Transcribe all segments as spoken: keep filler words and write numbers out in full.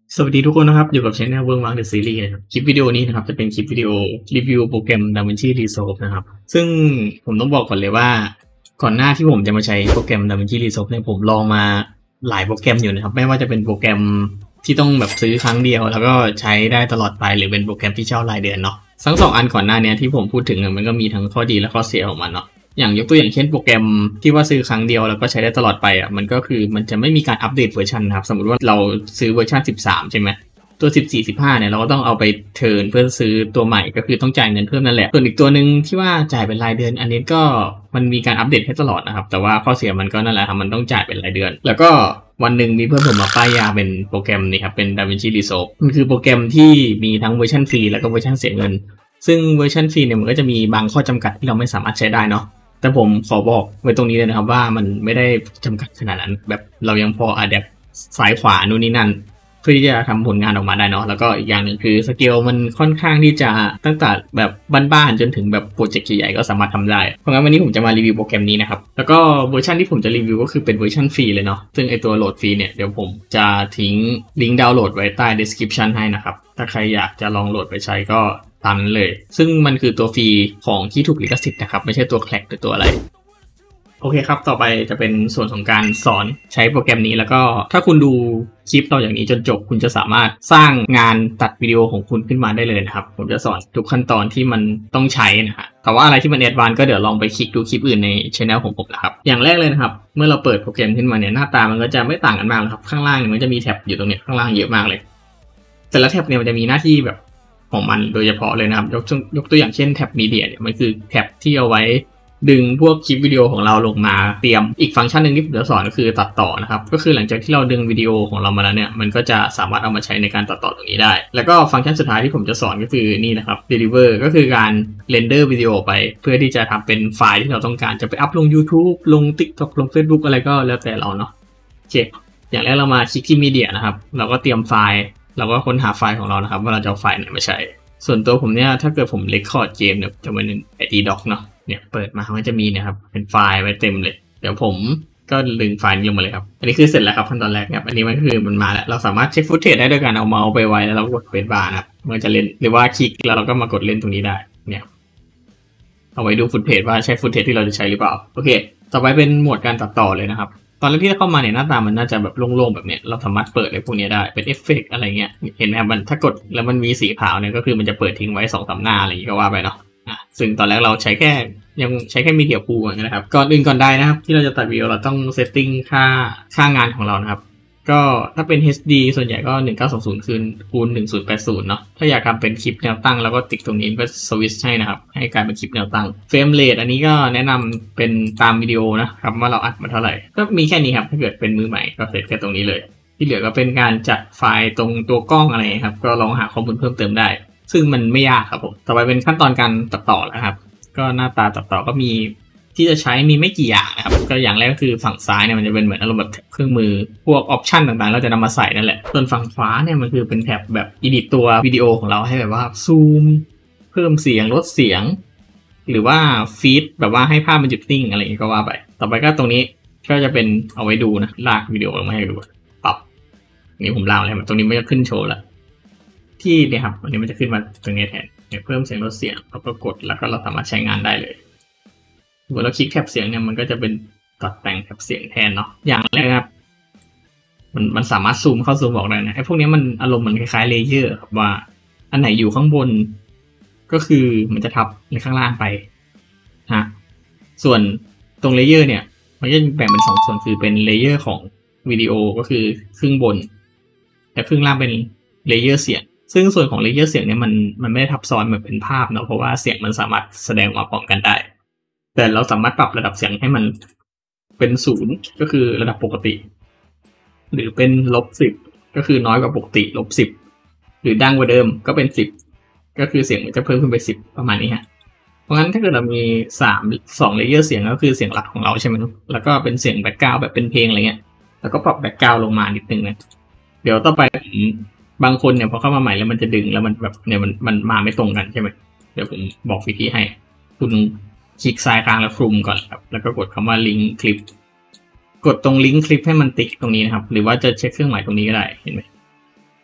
สวัสดีทุกคนนะครับอยู่กับ Channel เวิร์กวังเดอะซีรีส์นะครับคลิปวิดีโอนี้นะครับจะเป็นคลิปวิดีโอรีวิวโปรแกรม DaVinci Resolve นะครับซึ่งผมต้องบอกก่อนเลยว่าก่อนหน้าที่ผมจะมาใช้โปรแกรม DaVinci Resolve เนี่ยผมลองมาหลายโปรแกรมอยู่นะครับไม่ว่าจะเป็นโปรแกรมที่ต้องแบบซื้อครั้งเดียวแล้วก็ใช้ได้ตลอดไปหรือเป็นโปรแกรมที่เช่ารายเดือนเนาะทั้งสองอันก่อนหน้านี้ที่ผมพูดถึงมันก็มีทั้งข้อดีและข้อเสียของมันเนาะอย่างยกตัวอย่างเช่นโปรแกรมที่ว่าซื้อครั้งเดียวแล้วก็ใช้ได้ตลอดไปอ่ะมันก็คือมันจะไม่มีการอัปเดตเวอร์ชันนะครับสมมติว่าเราซื้อเวอร์ชันสิบสามใช่ไหมตัวสิบสี่ สิบห้าเนี่ยเราก็ต้องเอาไปเทิร์นเพื่อซื้อตัวใหม่ก็คือต้องจ่ายเงินเพิ่มนั่นแหละส่วนอีกตัวหนึ่งที่ว่าจ่ายเป็นรายเดือนอันนี้ก็มันมีการอัปเดตให้ตลอดนะครับแต่ว่าข้อเสียมันก็นั่นแหละครับมันต้องจ่ายเป็นรายเดือนแล้วก็วันหนึ่งมีเพื่อนผมมาป้ายยาเป็นโปรแกรมนี้ครับเป็น DaVinci Resolve มันคือโปรแกรมที่มีทั้งเวอร์ชันฟรีแล้วก็เวอร์ชันเสียเงินซึ่งเวอร์ชันฟรีเนี่ยมันก็จะมีบางข้อจำกัดที่เราไม่สามารถใช้ได้เนาะแต่ผมขอบอกไว้ตรงนี้เลยนะครับว่ามันไม่ได้จำกัดขนาดนั้นแบบเรายังพออะแดปซ้ายขวานู่นนี่นั่นเพื่อที่จะทำผลงานออกมาได้เนาะแล้วก็อีกอย่างหนึ่งคือสเกลมันค่อนข้างที่จะตั้งแต่แบบบ้านๆจนถึงแบบโปรเจกต์ใหญ่ๆก็สามารถทำได้เพราะงั้นวันนี้ผมจะมารีวิวโปรแกรมนี้นะครับแล้วก็เวอร์ชันที่ผมจะรีวิวก็คือเป็นเวอร์ชันฟรีเลยเนาะซึ่งไอตัวโหลดฟรีเนี่ยเดี๋ยวผมจะทิ้งลิงก์ดาวน์โหลดไว้ใต้ description ให้นะครับถ้าใครอยากจะลองโหลดไปใช้ก็ตามนั้นเลยซึ่งมันคือตัวฟรีของที่ถูกลิขสิทธิ์นะครับไม่ใช่ตัวแคลกหรือตัวอะไรโอเคครับต่อไปจะเป็นส่วนของการสอนใช้โปรแกรมนี้แล้วก็ถ้าคุณดูคลิปเราอย่างนี้จนจบคุณจะสามารถสร้างงานตัดวิดีโอของคุณขึ้นมาได้เลยนะครับผมจะสอนทุกขั้นตอนที่มันต้องใช้นะฮะแต่ว่าอะไรที่มันแอดวานซ์ก็เดี๋ยวลองไปคลิกดูคลิปอื่นในช่องของผมนะครับอย่างแรกเลยนะครับเมื่อเราเปิดโปรแกรมขึ้นมาเนี่ยหน้าตามันก็จะไม่ต่างกันมากครับข้างล่างเนี่ยมันจะมีแท็บอยู่ตรงนี้ข้างล่างเยอะมากเลยแต่ละแท็บเนี่ยมันจะมีหน้าที่แบบของมันโดยเฉพาะเลยนะครับยกยกตัวอย่างเช่นแท็บมีเดียเนี่ยมันคือแท็บที่เอาไว้ดึงพวกคลิปวิดีโอของเราลงมาเตรียมอีกฟังก์ชันหนึ่งที่ผมจะสอนก็คือตัดต่อนะครับก็คือหลังจากที่เราดึงวิดีโอของเรามาแล้วเนี่ยมันก็จะสามารถเอามาใช้ในการตัดต่อตรงนี้ได้แล้วก็ฟังก์ชันสุดท้ายที่ผมจะสอนก็คือนี่นะครับ deliver ก็คือการเรนเดอร์วิดีโอไปเพื่อที่จะทำเป็นไฟล์ที่เราต้องการจะไปอัพลง YouTube ลง TikTok ลง Facebook อะไรก็แล้วแต่เราเนาะโอเคอย่างแรกเรามาคลิกที่มีเดียนะครับเราก็เตรียมไฟล์เราก็ค้นหาไฟล์ของเรานะครับว่าเราจะเอาไฟล์ไหนมาใช้ส่วนตัวผมเนี่ยถ้าเกิดผมเรคคอร์ดเกมเนี่ยจะเป็น ไอ ดี ด็อก เนาะเนี่ยเปิดมามันจะมีนะครับเป็นไฟล์ไว้เต็มเลยเดี๋ยวผมก็ดึงไฟล์นี้ลงมาเลยครับอันนี้คือเสร็จแล้วครับขั้นตอนแรกครับอันนี้มันคือมันมาแล้วเราสามารถเช็คฟุตเทจได้ด้วยการเอาเมาส์ไปไว้แล้วเรากดเฟซบาร์นะครับมันจะเล่นหรือว่าคลิกแล้วเราก็มากดเล่นตรงนี้ได้เนี่ยเอาไว้ดูฟุตเทจว่าใช่ฟุตเทจที่เราจะใช้หรือเปล่าโอเคต่อไปเป็นหมวดการตัดต่อเลยนะครับตอนแรกที่เข้ามาเนี่ยหน้าตามันน่าจะแบบโล่งๆแบบเนี้ยเราสามารถเปิดอะไรพวกนี้ได้เป็นเอฟเฟกต์อะไรเงี้ยเห็นไหมครับมันถ้ากดแล้วมันมีสีขาวเนี่ยก็คือมันจะเปิดทิ้งไว้สองสามหน้าอะไรอย่างงี้ก็ว่าไปเนาะอ่ะซึ่งตอนแรกเราใช้แค่ยังใช้แค่มีเดียพูลนะครับก่อนอื่นก่อนใดนะครับที่เราจะตัดวิดีโอเราต้องเซตติ้งค่าค่างานของเรานะครับก็ถ้าเป็น เอช ดี ส่วนใหญ่ก็หนึ่งเก้าสองศูนย์คูณคูณหนึ่งพันแปดสิบเนาะถ้าอยากทำเป็นคลิปแนวตั้งแล้วก็ติ๊กตรงนี้ก็สวิตช์ให้นะครับให้กลายเป็นคลิปแนวตั้งเฟรมเรทอันนี้ก็แนะนำเป็นตามวิดีโอนะครับว่าเราอัดมาเท่าไหร่ก็มีแค่นี้ครับถ้าเกิดเป็นมือใหม่ก็เสร็จแค่ตรงนี้เลยที่เหลือก็เป็นการจัดไฟล์ตรงตัวกล้องอะไรครับก็ลองหาข้อมูลเพิ่มเติมได้ซึ่งมันไม่ยากครับผมต่อไปเป็นขั้นตอนการตัดต่อแล้วครับก็หน้าตาตัดต่อก็มีที่จะใช้มีไม่กี่อย่างนะครับก็อย่างแรกก็คือฝั่งซ้ายเนี่ยมันจะเป็นเหมือนอารมณ์แบบเครื่องมือพวกออปชันต่างๆเราจะนำมาใส่นั่นแหละส่วนฝั่งขวาเนี่ยมันคือเป็นแท็บแบบอิดิตตัววิดีโอของเราให้แบบว่าซูมเพิ่มเสียงลดเสียงหรือว่าฟีดแบบว่าให้ภาพมันหยุดนิ่งอะไรอย่างนี้ก็ว่าไปต่อไปก็ตรงนี้ก็จะเป็นเอาไว้ดูนะลากวิดีโอลงมาให้ดูปรับนี่ผมลากเลยตรงนี้มันจะขึ้นโชว์ละที่เนี่ยครับอันนี้มันจะขึ้นมาตรงนี้แทนเนี่ยเพิ่มเสียงลดเสียงเราก็กดแล้วก็เราสามารถใช้งานได้เลยเมื่อเราคลิกแท็บเสียงเนี่ยมันก็จะเป็นตัดแต่งแท็บเสียงแทนเนาะอย่างแรกครับมันมันสามารถซูมเข้าซูมออกได้นะไอ้พวกนี้มันอารมณ์มันคล้ายๆเลเยอร์ครับว่าอันไหนอยู่ข้างบนก็คือมันจะทับในข้างล่างไปฮะส่วนตรงเลเยอร์เนี่ยมันจะแบ่งเป็นสองส่วนคือเป็นเลเยอร์ของวิดีโอก็คือครึ่งบนแต่ครึ่งล่างเป็นเลเยอร์เสียงซึ่งส่วนของเลเยอร์เสียงเนี่ยมันมันไม่ได้ทับซ้อนเหมือนเป็นภาพเนาะเพราะว่าเสียงมันสามารถแสดงมาพร้อมกันได้แต่เราสามารถปรับระดับเสียงให้มันเป็นศูนย์ก็คือระดับปกติหรือเป็นลบสิบก็คือน้อยกว่าปกติลบสิบหรือดังกว่าเดิมก็เป็นสิบก็คือเสียงมันจะเพิ่มขึ้นไปสิบประมาณนี้ฮะเพราะงั้นถ้าเกิดเรามีสาม สองเลเยอร์เสียงก็คือเสียงหลักของเราใช่ไหมแล้วก็เป็นเสียงแบ็คกราวด์แบบเป็นเพลงอะไรเงี้ยแล้วก็ปรับแบ็คกราวด์ลงมานิดนึงนะเดี๋ยวต่อไปบางคนเนี่ยพอเข้ามาใหม่แล้วมันจะดึงแล้วมันแบบเนี่ยมันมันมาไม่ตรงกันใช่ไหมเดี๋ยวผมบอกวิธีให้คุณคลิกซ้ายค้างแล้วคลุมก่อนครับแล้วก็กดคำว่าลิงก์คลิปกดตรงลิงก์คลิปให้มันติ๊กตรงนี้นะครับหรือว่าจะเช็คเครื่องหมายตรงนี้ก็ได้เห็นไหมถ้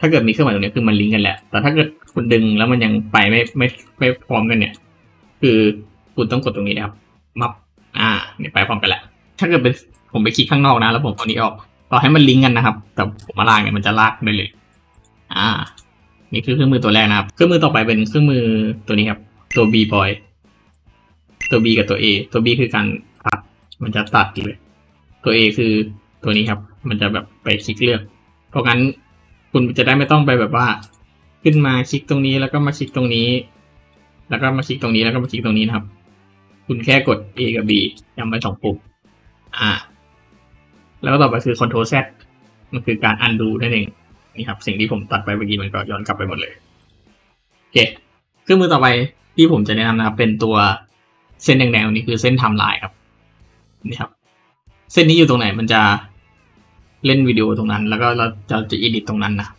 ถ้าเกิดมีเครื่องหมายตรงนี้คือมันลิงก์กันแหละแต่ถ้าเกิดคุณดึงแล้วมันยังไปไม่ไม่ไม่พร้อมกันเนี่ยคือคุณต้องกดตรงนี้นะครับมับอ่าเนี่ยไปพร้อมกันแหละถ้าเกิดเป็นผมไปคลิกข้างนอกนะแล้วผมเอานี้ออกต่อให้มันลิงก์กันนะครับแต่ผมมาลากเนี่ยมันจะลากได้เลยอ่านี่คือเครื่องมือตัวแรกนะครับเครื่องมือต่อไปเป็นเครื่องมือตัวนี้ครับตัว B boy ตัว B กับตัว A ตัว B คือการตัดมันจะตัดเลยตัว A คือตัวนี้ครับมันจะแบบไปคลิกเลือกเพราะงั้นคุณจะได้ไม่ต้องไปแบบว่าขึ้นมาคลิกตรงนี้แล้วก็มาคลิกตรงนี้แล้วก็มาคลิกตรงนี้แล้วก็มาคลิกตรงนี้นะครับคุณแค่กด A กับ B ย้ำไว้สองปุ่มอ่าแล้วก็ต่อไปคือ Ctrl Z มันคือการ undo นั่นเองนี่ครับสิ่งที่ผมตัดไปเมื่อกี้มันก็ย้อนกลับไปหมดเลยโอเคเครื่องมือต่อไปที่ผมจะแนะนำนะครับเป็นตัวเส้นแดงๆนี่คือเส้นไทม์ไลน์ครับนี่ครับเส้นนี้อยู่ตรงไหนมันจะเล่นวิดีโอตรงนั้นแล้วก็เราจะจะอิดิตตรงนั้นนะ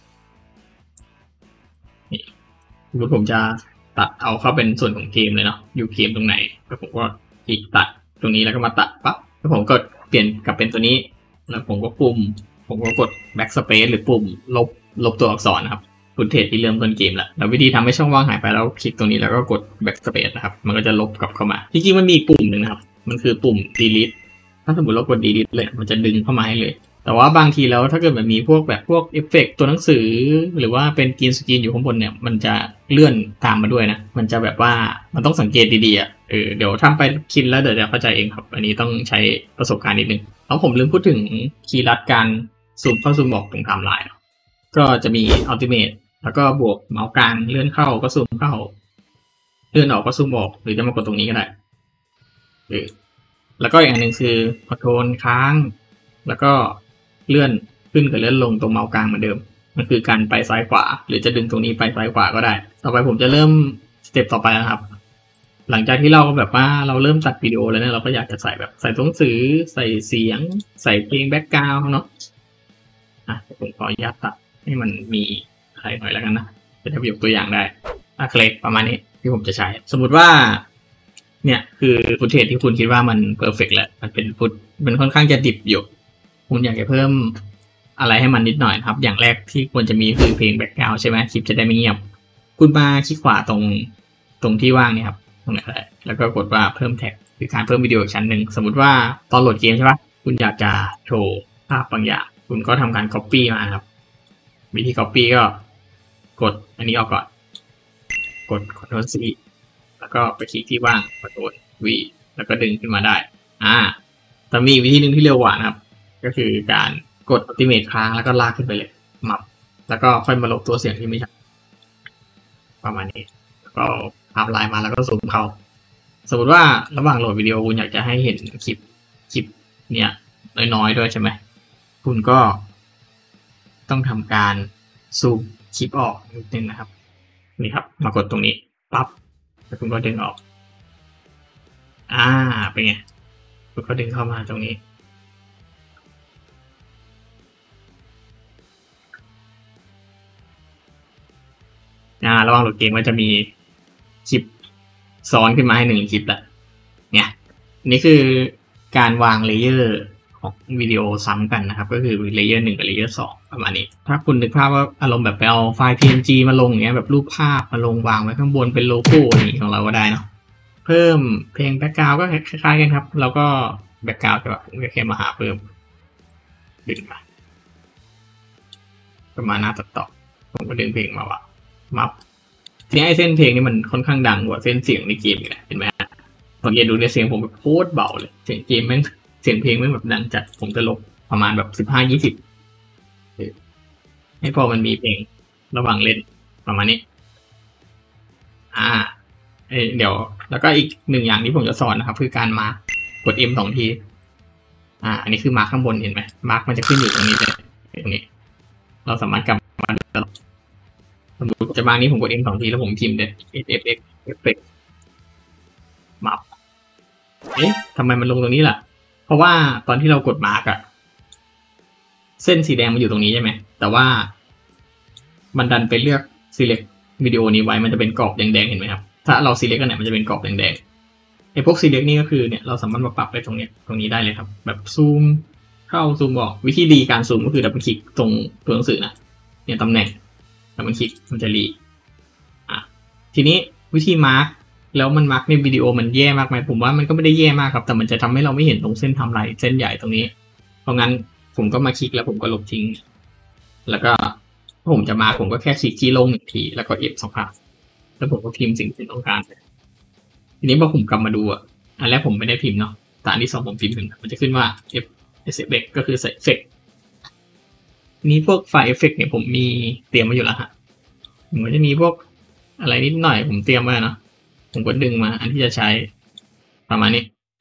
นี่หรือผมจะตัดเอาเข้าเป็นส่วนของเกมเลยเนาะอยู่เกมตรงไหนแล้วผมก็คลิกตัดตรงนี้แล้วก็มาตัดปั๊บแล้วผมก็เปลี่ยนกลับเป็นตัวนี้แล้วผมก็ปุ่มผมก็กด backspace หรือปุ่มลบลบตัวอักษรนะครับฟุตเทจที่เริ่มต้นเกมแล้วแล้ววิธีทำให้ช่องว่างหายไปแล้วคลิกตรงนี้แล้วก็กด backspace นะครับมันก็จะลบกลับเข้ามาจริงๆมันมีอีกปุ่มหนึ่งนะครับมันคือปุ่ม delete ถ้าสมมติเรากด delete เลยมันจะดึงเข้ามาให้เลยแต่ว่าบางทีแล้วถ้าเกิดมันมีพวกแบบพวกเอฟเฟกต์ตัวหนังสือหรือว่าเป็นกรีนสกรีนอยู่ข้างบนเนี่ยมันจะเลื่อนตามมาด้วยนะมันจะแบบว่ามันต้องสังเกตดีๆอ่ะเออเดี๋ยวทำไปคิดแล้วเดี๋ยวจะเข้าใจเองครับอันนี้ต้องใช้ประสบการณ์นิดนึงแล้วผมลืมพูดถึงคีย์ลัดการซูมเข้าซูมออกตรงไทม์ไลน์ก็จะมี Ultimate แล้วก็บวกเมาส์กลางเลื่อนเข้าก็ซูมเข้าเลื่อนออกก็ซูมออกหรือจะมากดตรงนี้ก็ได้เออแล้วก็อีกอันหนึ่งคือคอนโทรลค้างแล้วก็เลื่อนขึ้นกับเลื่อนลงตรงเมาส์กลางเหมือนเดิมมันคือการไปซ้ายขวาหรือจะดึงตรงนี้ไปซ้ายขวาก็ได้ต่อไปผมจะเริ่มสเต็ปต่อไปนะครับหลังจากที่เราแบบว่าเราเริ่มตัดวิดีโอแล้วเนี่ยเราก็อยากจะใส่แบบใส่ตัวหนังสือใส่เสียงใส่เพลงแบ็คกราวด์เนาะอ่ะผมขออนุญาตตัดให้มันมีอะไรหน่อยแล้วกันนะจะได้ยกตัวอย่างได้อ่ะเคลกประมาณนี้ที่ผมจะใช้สมมุติว่าเนี่ยคือฟุตเทจที่คุณคิดว่ามันเพอร์เฟกต์แล้วมันเป็นฟุตมันค่อนข้างจะดิบอยู่คุณอยากจะเพิ่มอะไรให้มันนิดหน่อยครับอย่างแรกที่ควรจะมีคือเพลงแบ็คกราวด์ใช่ไหมคลิปจะได้ไม่เงียบคุณมาคลิกขวาตรงตรงที่ว่างเนี่ยครับตรงไหนก็ได้แล้วก็กดว่าเพิ่มแท็กคือการเพิ่มวิดีโออีกชั้นหนึ่งสมมติว่าตอนโหลดเกมใช่ปะคุณอยากจะโชว์ภาพบางอย่างคุณก็ทำการ copy มาครับวิธี copy ก็กดอันนี้ออกก่อนกด Ctrl C แล้วก็ไปคลิกที่ว่าง Ctrl V แล้วก็ดึงขึ้นมาได้อ่าแต่มีวิธีหนึ่งที่เร็วกว่านะครับก็คือการกด Ultimate ค้างแล้วก็ลากขึ้นไปเลยมับแล้วก็ค่อยมาลบตัวเสียงที่ไม่ชัดประมาณนี้ก็อัพไลน์มาแล้วก็ซูมเข้าสมมติว่าระหว่างโหลดวิดีโอคุณอยากจะให้เห็นคลิปคลิปเนี่ยน้อยๆด้วยใช่ไหมคุณก็ต้องทำการซูมคลิปออกนิดนึงนะครับนี่ครับมากดตรงนี้ปั๊บแล้วคุณก็ดึงออกอ่าเป็นไงคุณก็ดึงเข้ามาตรงนี้อ่าระหว่างโหลดเกมก็จะมีคลิปซ้อนขึ้นมาให้หนึ่งคลิปแหละเนี่ยนี่คือการวางเลเยอร์ของวิดีโอซ้ำกันนะครับก็คือเลเยอร์หนึ่งกับเลเยอร์สองประมาณนี้ถ้าคุณนึกภาพว่าอารมณ์แบบไปเอาไฟล์ พี เอ็น จี มาลงอย่างเงี้ยแบบรูปภาพมาลงวางไว้ข้างบนเป็นโลโก้นี่ของเราก็ได้เนาะเพิ่มเพลงแบ็คกราวด์ก็คล้ายๆกันครับแล้วก็แบ็คกราวด์แต่ว่าผมแค่มาหาเพิ่มดึงมาประมาณหน้าตัดต่อผมก็ดึงเพลงมาว่ามับที่ไอเส้นเพลงนี่มันค่อนข้างดังกว่าเส้นเสียงในเกมอีกแหละเห็นไหมสังเกตดูในเสียงผมแบบโคตรเบาเลยเสียงเกมแม่งเสียงเพลงแม่งแบบดังจัดผมจะลบประมาณแบบสิบห้ายี่สิบให้พอมันมีเพลงระหว่างเล่นประมาณนี้อ่าเดี๋ยวแล้วก็อีกหนึ่งอย่างที่ผมจะสอนนะครับคือการมาร์กกด M สองทีอ่าอันนี้คือมาร์กข้างบนเห็นไหมมาร์กมันจะขึ้นอยู่ตรงนี้เลยตรงนี้เราสามารถกลับมาตลอดสมมติจะมานี้ผมกด M สองทีแล้วผมพิมพ์เลย F F X Effect มับเอ๊ะทำไมมันลงตรงนี้ล่ะเพราะว่าตอนที่เรากดมาร์กอะเส้นสีแดงมันอยู่ตรงนี้ใช่ไหมแต่ว่ามันดันไปเลือก select วิดีโอนี้ไว้มันจะเป็นกรอบแดงๆเห็นไหมครับถ้าเรา select กันเนี่ยมันจะเป็นกรอบแดงๆไอ้พวก select นี่ก็คือเนี่ยเราสามารถมาปรับไปตรงเนี้ยตรงนี้ได้เลยครับแบบซูมเข้าซูมออกวิธีดีการซูมก็คือดับเบิลคลิกตรงตัวหนังสือนะเนี่ยตำแหน่งแล้วมันคลิกมันจะรีอ่ะทีนี้วิธีมาร์กแล้วมันมาร์กในวิดีโอมันแย่มากไหมผมว่ามันก็ไม่ได้แย่มากครับแต่มันจะทำให้เราไม่เห็นตรงเส้นไทม์ไลน์เส้นใหญ่ตรงนี้เพราะงั้นผมก็มาคลิกแล้วผมก็ลบทิ้งแล้วก็ผมจะมาผมก็แค่คลิกที่ลงหนึ่งทีแล้วก็ F สองครั้งแล้วผมก็พิมพ์สิ่งที่ต้องการทีนี้พอผมกลับมาดูอ่ะอันแรกผมไม่ได้พิมพ์เนาะแต่อันที่สองผมพิมพ์มันจะขึ้นว่า F เอฟ เอฟ ก็คือใส่เอฟเฟกต์นี้พวกไฟล์เอฟเฟกต์เนี่ยผมมีเตรียมมาอยู่แล้วฮะผมก็จะมีพวกอะไรนิดหน่อยผมเตรียมไว้เนาะผมก็ดึงมาอันที่จะใช้ประมาณนี้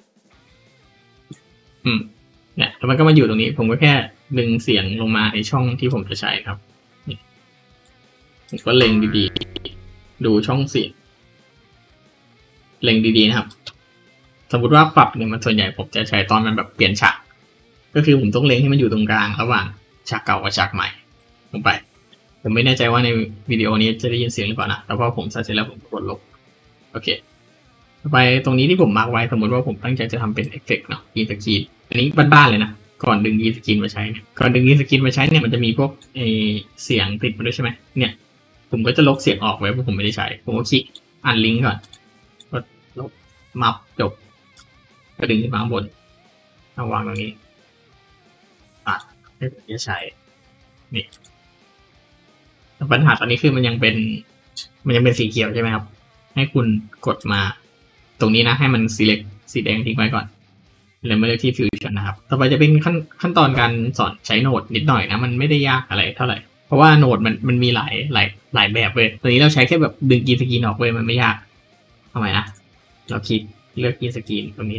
อืมเนี่ยแล้วมันก็มาอยู่ตรงนี้ผมก็แค่ดึงเสียงลงมาในช่องที่ผมจะใช้ครับนี่ผมก็เล็งดีๆดูช่องเสียงเล็งดีๆนะครับสมมติว่าปรับเนี่ยมันส่วนใหญ่ผมจะใช้ตอนมันแบบเปลี่ยนฉากก็คือผมต้องเล็งให้มันอยู่ตรงกลางระหว่างฉากเก่ากับฉากใหม่ลงไปผมไม่แน่ใจว่าในวิดีโอนี้จะได้ยินเสียงหรือเปล่านะแต่พอผมใส่เสร็จแล้วผมกดลบโอเคต่อไปตรงนี้ที่ผมมาร์กไว้สมมติว่าผมตั้งใจจะทำเป็นเอฟเฟกต์เนาะกรีนสกรีนอันนี้บ้านๆเลยนะก่อนดึงกรีนสกรีนมาใช้เนี่ยก่อนดึงกรีนสกรีนมาใช้เนี่ยมันจะมีพวกเอเสียงติดมาด้วยใช่ไหมเนี่ยผมก็จะลบเสียงออกไว้เพราะผมไม่ได้ใช้ผมก็คลิกอันลิงก์ก่อนกดลบมับจบก็ดึงขึ้นมาข้างบนเอาวางตรงนี้ตัดให้ผมจะใช้นี่ปัญหาตอนนี้คือมันยังเป็นมันยังเป็นสีเขียวใช่ไหมครับให้คุณกดมาตรงนี้นะให้มัน select สีแดงทิ้งไว้ก่อนแล้วมาเลือกที่ Fusion นะครับต่อไปจะเป็นขั้นขั้นตอนการสอนใช้โหนดนิดหน่อยนะมันไม่ได้ยากอะไรเท่าไหร่เพราะว่าโหนดมันมันมีหลายหลายหลายแบบเลยตัวนี้เราใช้แค่แบบดึงกรีนสกรีนออกเลยมันไม่ยากทำไมนะเราคลิกเลือกกรีนสกรีนตรงนี้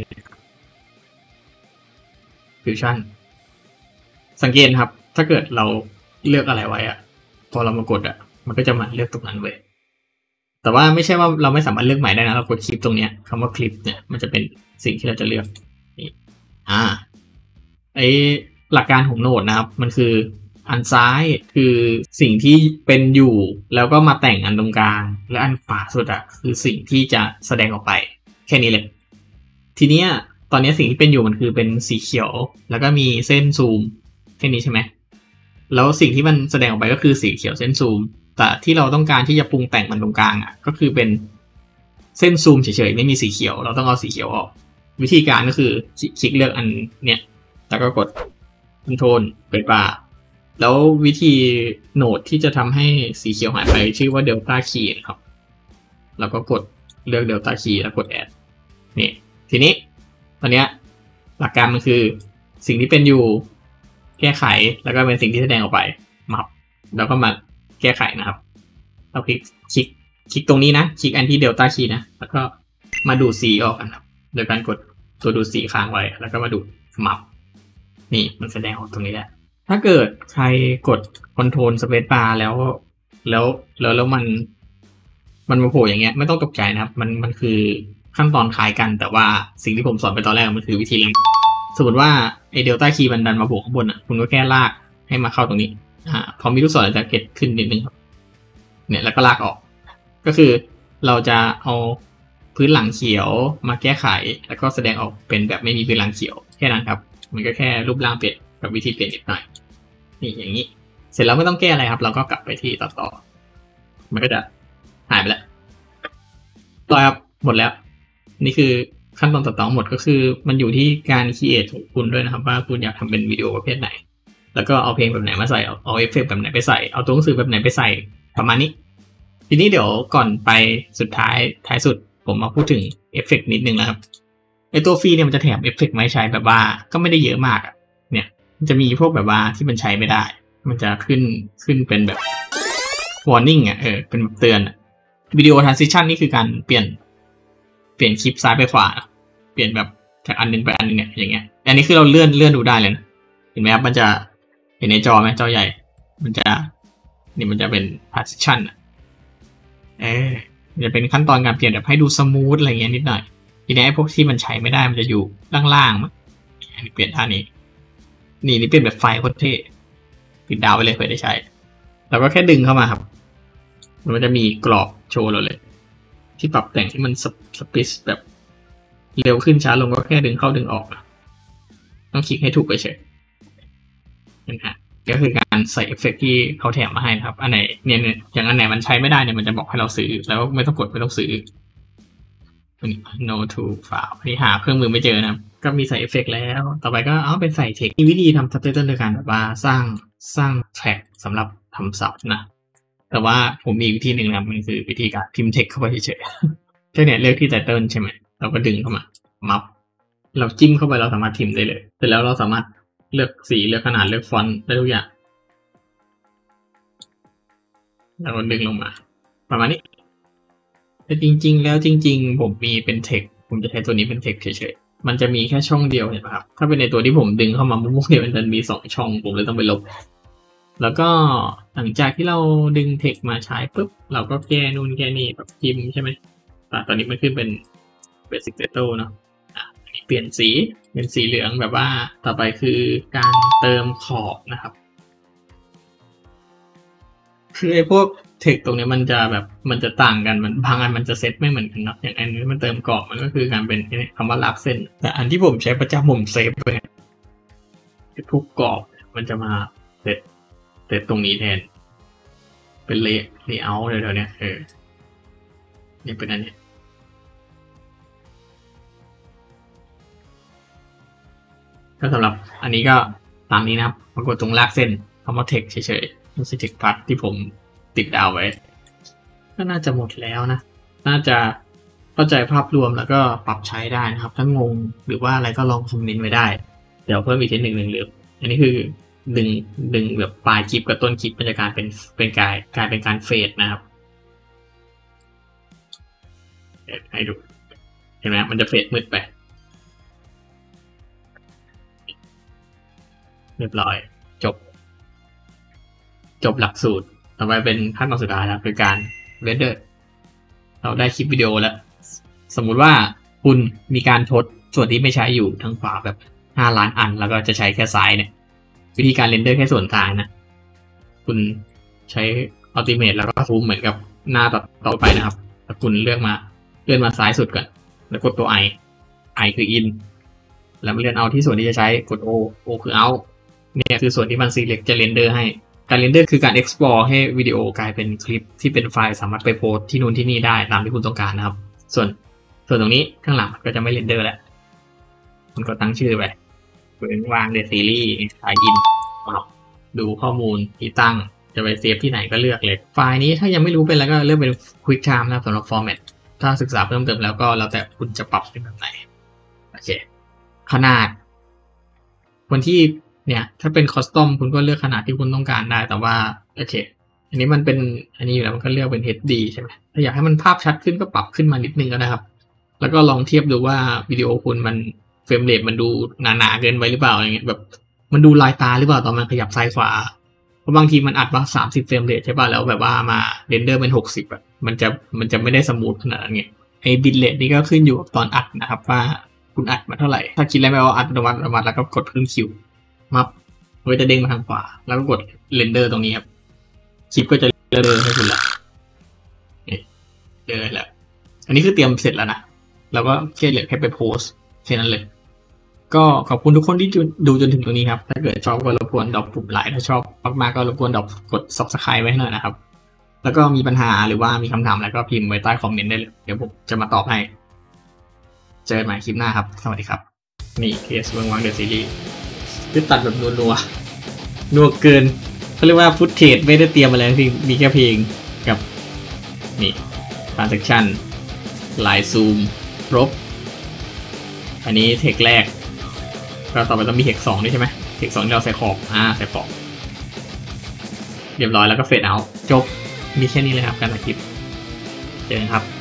Fusion สังเกตครับถ้าเกิดเราเลือกอะไรไว้อะพอเรามากดอะมันก็จะมาเลือกตรงนั้นเว้ยแต่ว่าไม่ใช่ว่าเราไม่สามารถเลือกใหม่ได้นะเรากดคลิปตรงเนี้ยคำว่าคลิปเนี่ยมันจะเป็นสิ่งที่เราจะเลือกนี่อ่าไอหลักการของโหนดนะครับมันคืออันซ้ายคือสิ่งที่เป็นอยู่แล้วก็มาแต่งอันตรงกลางและอันขวาสุดอะคือสิ่งที่จะแสดงออกไปแค่นี้เลยทีเนี้ยตอนนี้สิ่งที่เป็นอยู่มันคือเป็นสีเขียวแล้วก็มีเส้นซูมแค่นี้ใช่ไหมแล้วสิ่งที่มันแสดงออกไปก็คือสีเขียวเส้นซูมแต่ที่เราต้องการที่จะปรุงแต่งมันตรงกลางอ่ะก็คือเป็นเส้นซูมเฉยๆไม่มีสีเขียวเราต้องเอาสีเขียวออกวิธีการก็คือคลิกเลือกอันเนี้ยแล้วก็กดคอนโทรลเปิดบาร์แล้ววิธีโหนดที่จะทำให้สีเขียวหายไปชื่อว่าเดลต้าคีย์ครับแล้วก็กดเลือกเดลต้าคีย์แล้วกดแอดนี่ทีนี้ตอนเนี้ยหลักการมันคือสิ่งที่เป็นอยู่แก้ไขแล้วก็เป็นสิ่งที่แสดงออกไปมับแล้วก็มาแก้ไขนะครับเราคลิกคลิกคลิกตรงนี้นะคลิกอันที่เดลต้าคีย์นะแล้วก็มาดูดสีออกกันครับโดยการกดตัวดูดสีค้างไว้แล้วก็มาดูดมับนี่มันแสดงออกตรงนี้แหละถ้าเกิดใครกดคอนโทรลสเปซบาร์แล้วแล้วแล้วแล้วมันมันมาโผล่อย่างเงี้ยไม่ต้องตกใจนะครับมันมันคือขั้นตอนคล้ายกันแต่ว่าสิ่งที่ผมสอนไปตอนแรกมันคือวิธีเล่นสมมติว่าไอเดลต้าคีย์มันดันมาโผล่ข้างบนอ่ะคุณก็แค่ลากให้มาเข้าตรงนี้อ่าพอมีลูกศรจะเก็ตขึ้นนิดนึงครับเนี่ยแล้วก็ลากออกก็คือเราจะเอาพื้นหลังเขียวมาแก้ไขแล้วก็แสดงออกเป็นแบบไม่มีพื้นหลังเขียวแค่นั้นครับมันก็แค่รูปร่างเปลี่ยนกับวิธีเปลี่ยนนิดหน่อยนี่อย่างนี้เสร็จแล้วไม่ต้องแก้อะไรครับเราก็กลับไปที่ตัดต่อมันก็จะหายไปแล้วต่อครับหมดแล้วนี่คือขั้นตอนตัดต่อหมดก็คือมันอยู่ที่การคิดของคุณด้วยนะครับว่าคุณอยากทำเป็นวิดีโอประเภทไหนแล้วก็เอาเพลงแบบไหนมาใส่เอาเอฟเฟกต์แบบไหนไปใส่เอาตัวหนังสือแบบไหนไปใส่ประมาณนี้ทีนี้เดี๋ยวก่อนไปสุดท้ายท้ายสุดผมมาพูดถึงเอฟเฟกต์นิดนึงนะครับไอตัวฟรีเนี่ยมันจะแถมเอฟเฟกต์มาให้ใช้แบบว่าก็ไม่ได้เยอะมากอ่ะเนี่ยมันจะมีพวกแบบว่าที่มันใช้ไม่ได้มันจะขึ้นขึ้นเป็นแบบ warning อ่ะเออเป็นเตือนวิดีโอ transition นี่คือการเปลี่ยนเปลี่ยนคลิปซ้ายไปขวาเปลี่ยนแบบจากอันนึงไปอันนึงเนี่ยอย่างเงี้ยอันนี้คือเราเลื่อนเลื่อนดูได้เลยนะเห็นไหมครับมันจะเห็นในจอไหมจอใหญ่มันจะนี่มันจะเป็น transition เออจะเป็นขั้นตอนการเปลี่ยนแบบให้ดูสมูทอะไรเงี้ยนิดหน่อยทีนี้ไอ้พวกที่มันใช้ไม่ได้มันจะอยู่ล่างๆมั้งเปลี่ยนท่านี้นี่นี่เป็นแบบไฟล์โคตรเท่ปิดดาวไปเลยเพื่อได้ใช้เราก็แค่ดึงเข้ามาครับมันจะมีกรอบโชว์เราเลยที่ปรับแต่งที่มันสปีดแบบเร็วขึ้นช้าลงก็แค่ดึงเข้าดึงออกต้องคลิกให้ถูกไปเฉยนั่นฮะก็คือการการใส่เอฟเฟกต์ที่เขาแถมมาให้นะครับอันไหนเนี่ยอย่างอันไหนมันใช้ไม่ได้เนี่ยมันจะบอกให้เราซื้อแล้วไม่ต้องกดไม่ต้องซื้อ no to file อันนี้หาเครื่องมือไม่เจอนะครับก็มีใส่เอฟเฟกต์แล้วต่อไปก็เอาเป็นใส่เทคมีวิธีทำซับไตเติลโดยการแบบว่าสร้างสร้างแท็กสำหรับทำซับนะแต่ว่าผมมีวิธีหนึ่งนะมันคือวิธีการพิมพ์เทคเข้าไปเฉยๆแค่เนี่ยเลือกที่ไตเติลใช่ไหมเราก็ดึงเข้ามามัฟเราจิ้มเข้าไปเราสามารถพิมพ์ได้เลยเสร็จแล้วเราสามารถเลือกสีเลือกขนาดเลือกฟอนต์ได้ทุกอย่างแล้วก็ดึงลงมาประมาณนี้แต่จริงๆแล้วจริงๆผมมีเป็นเทคผมจะใช้ตัวนี้เป็นเทคเฉยๆมันจะมีแค่ช่องเดียวเห็นไหมครับถ้าเป็นในตัวที่ผมดึงเข้ามามุกๆเนี่ยมันจะมีสองช่องผมเลยต้องไปลบแล้วก็หลังจากที่เราดึงเทคมาใช้ปุ๊บเราก็แก้นู่นแก้นี่แบบพิมพ์ใช่ไหมอ่ะตอนนี้มันขึ้นเป็น basic title เนาะอ่ะอันนี้เปลี่ยนสีเป็นสีเหลืองแบบว่าต่อไปคือการเติมขอบนะครับคือไอ้พวกเทคตรงนี้มันจะแบบมันจะต่างกันมันบางอันมันจะเซตไม่เหมือนกันเนาะอย่างอันนี้มันเติมกรอบมันก็คือการเป็นคำว่าลากเส้นแต่อันที่ผมใช้ประจำผมเซฟไปทุกกรอบมันจะมาเซตเซตตรงนี้แทนเป็นเลเลเยอร์เดี๋ยวๆเนี้ยเออนี่เป็นอันนี้ก็สำหรับอันนี้ก็ตามนี้นะครับมากดตรงลากเส้นคำว่าเทคเฉยๆไม่ใช่เทคพัทที่ผมติดดาวไว้ก็น่าจะหมดแล้วนะน่าจะเข้าใจภาพรวมแล้วก็ปรับใช้ได้นะครับถ้างงหรือว่าอะไรก็ลองคอมเมนต์ไว้ได้เดี๋ยวเพิ่มอีกทีหนึ่งหนึ่งหรืออันนี้คือดึงดึงแบบปลายคลิปกับต้นคลิปมันจะกลายเป็นเป็นกลายกลายเป็นการเฟดนะครับให้ดูเห็นไหมมันจะเฟดมืดไปเรียบร้อยจบจบหลักสูตรต่อไปเป็นขั้นตอนสุดท้ายครับคือการเรนเดอร์เราได้คลิปวิดีโอแล้วสมมุติว่าคุณมีการทดส่วนที่ไม่ใช้อยู่ทางขวาแบบห้าล้านอันแล้วก็จะใช้แค่ซ้ายเนี่ยวิธีการเรนเดอร์แค่ส่วนกลางนะคุณใช้ Ultimate แล้วก็ซูมเหมือนกับหน้าต่อต่อไปนะครับแล้วคุณเลือกมาเลื่อนมาซ้ายสุดก่อนแล้วกดตัว I I คือ in แล้วมาเลื่อนเอาที่ส่วนที่จะใช้กด O O คือ out เนี่ยคือส่วนที่มัน select จะเรนเดอร์ให้การเรนเดอร์คือการ export ให้วิดีโอกลายเป็นคลิปที่เป็นไฟล์สามารถไปโพสที่นู่นที่นี่ได้ตามที่คุณต้องการนะครับส่วนส่วนตรงนี้ข้างหลังก็จะไม่เรนเดอร์แล้วคุณก็ตั้งชื่อไปเป็นวางเดซีรีส์ไฟล์อินดูข้อมูลที่ตั้งจะไปเซฟที่ไหนก็เลือกเลยไฟล์นี้ถ้ายังไม่รู้เป็นแล้วก็เลือกเป็น quick time นะสำหรับ format ถ้าศึกษาเพิ่มเติมแล้วก็แล้วแต่คุณจะปรับเป็นแบบไหนโอเคขนาดวันที่เนี่ยถ้าเป็นคอสตอมคุณก็เลือกขนาดที่คุณต้องการได้แต่ว่าโอเคอันนี้มันเป็นอันนี้อยู่แล้วมันก็เลือกเป็น เอช ดี ใช่ไหมถ้าอยากให้มันภาพชัดขึ้นก็ปรับขึ้นมานิดนึงก็ได้ครับแล้วก็ลองเทียบดูว่าวิดีโอคุณมันเฟรมเรทมันดูหนาๆเกินไปหรือเปล่าอย่างเงี้ยแบบมันดูลายตาหรือเปล่าตอนมันขยับซ้ายขวาเพราะบางทีมันอัดว่าสามสิบเฟรมเรทใช่ป่ะแล้วแบบว่ามาเรนเดอร์เป็นหกสิบอ่ะมันจะมันจะไม่ได้สมูทขนาดนั้นไงไอ้บิตเรทนี่ก็ขึ้นอยู่กับตอนอัดนะครับว่าคุณอัดมาเท่าไหร่ถ้าคิดแล้วไม่ว่าอัดอัตโนมัติอัตโนมัติแล้วก็กดเพิ่มคิวมัฟมันก็จะเด้งมาทางขวาแล้วก็กดเรนเดอร์ตรงนี้ครับคลิปก็จะเรนเดอร์ให้คุณละนี่เรนเดอร์แล้วอันนี้คือเตรียมเสร็จแล้วนะเราก็แค่เหลือแค่ไปโพสแค่นั้นเลยก็ขอบคุณทุกคนที่ดูจนถึงตรงนี้ครับถ้าเกิดชอบก็รบกวนดอกปุ่มไลค์ถ้าชอบมากๆก็รบกวนดอกกด Subscribe ไว้หน่อยนะครับแล้วก็มีปัญหาหรือว่ามีคำถามอะไรก็พิมพ์ไว้ใต้คอมเมนต์ได้เลยเดี๋ยวผมจะมาตอบให้เจอกันใหม่คลิปหน้าครับสวัสดีครับนี่เคสเวิร์กวังเดอะซีรีส์คือตัดแบบนัวนัวนัวเกินเขาเรียกว่าฟุตเทจไม่ได้เตรียมอะไรที่มีแค่เพลงกับนี่ transaction ลายซูมครบอันนี้เทคแรกก็ต่อไปต้องมีเทคสองด้วยใช่ไหมเทคสองที่เราใส่ขอบอ่าใส่ขอบเรียบร้อยแล้วก็เฟดเอาท์จบมีแค่นี้เลยครับการตัดคลิปเจอกันครับ